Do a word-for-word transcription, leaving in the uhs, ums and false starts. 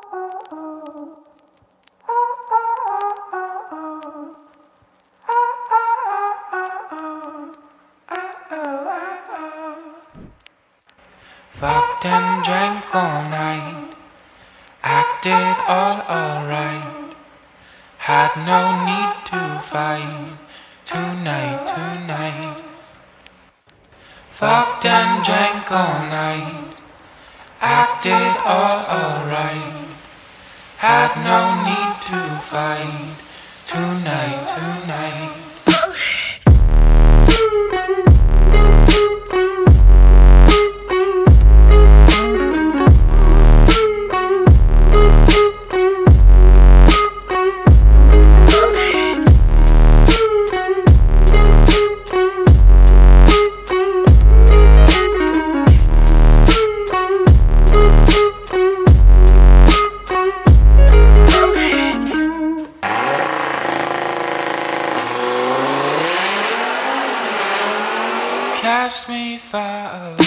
Fucked and drank all night, acted all alright, had no need to fight, tonight, tonight. Fucked and drank all night, acted all alright, had no need to fight, tonight, tonight. Cast me far away.